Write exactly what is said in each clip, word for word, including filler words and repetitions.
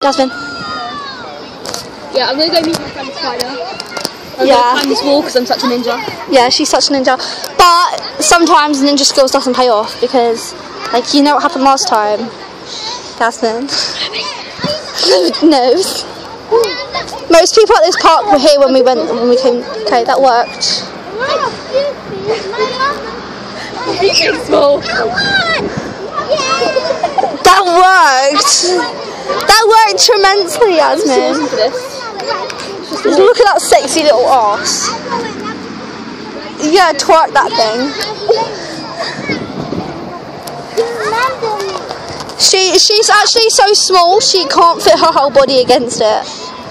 Jasmine. Yeah, I'm gonna go meet my friend Spider. I'm yeah. gonna climb this wall because I'm such a ninja. Yeah, she's such a ninja. But sometimes ninja skills doesn't pay off because, like, you know what happened last time? Jasmine. No. Most people at this park were here when we went, when we came. Okay, that worked. Small. That worked. That worked tremendously, Jasmine. Look at that sexy little ass. Yeah, twerk that thing. She she's actually so small she can't fit her whole body against it.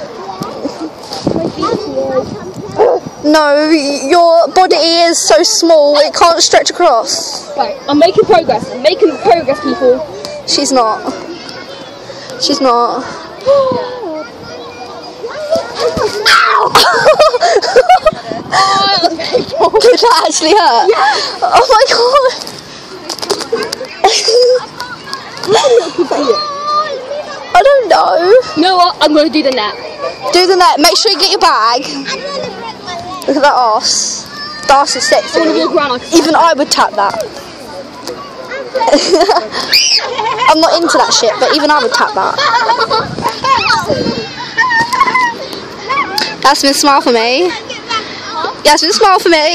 No, your body is so small it can't stretch across. Right, I'm making progress. I'm making progress, people. She's not. She's not. Oh, did that actually hurt? Yeah. Oh my god. I don't know. You know what? I'm going to do the net. Do the net. Make sure you get your bag. Look at that ass. The ass is sexy. Even I would tap that. I'm not into that shit, but even I would tap that. Jasmine, smile for me. Jasmine, smile for me.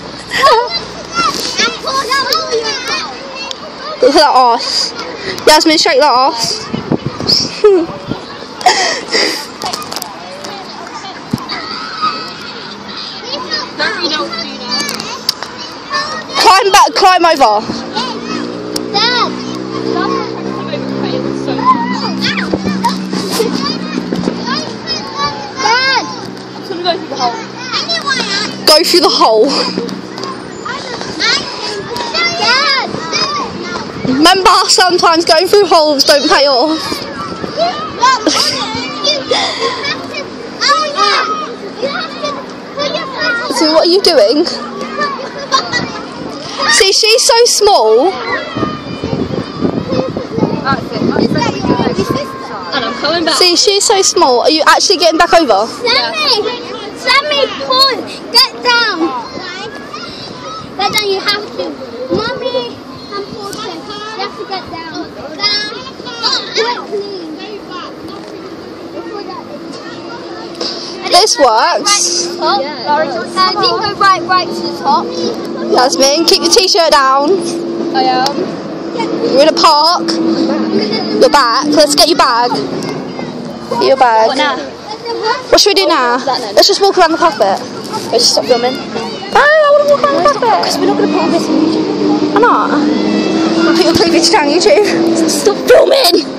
Look at that ass. Jasmine, shake that ass. Climb back, climb over. Go through the hole. Remember, sometimes going through holes don't pay off. So what are you doing? See, she's so small. And I'm coming back. See, she's so small. Are you actually getting back over? Sammy! Sammy, pull! Get down! Get down, you have to. Mommy and Portia, you have to get down. Down. Quickly. This works. Top. Yeah. Uh, then go right, right to the top. Jasmine, keep your t-shirt down. I am. You're in a park. Your bag. Let's get your bag. Get your bag. What now? What should we do now? Let's just walk around the park a bit. Let's just stop filming. No, I want to walk around the park a bit. Because we're not going to put all this on YouTube. Why not? Put your cleavage down YouTube. Stop filming!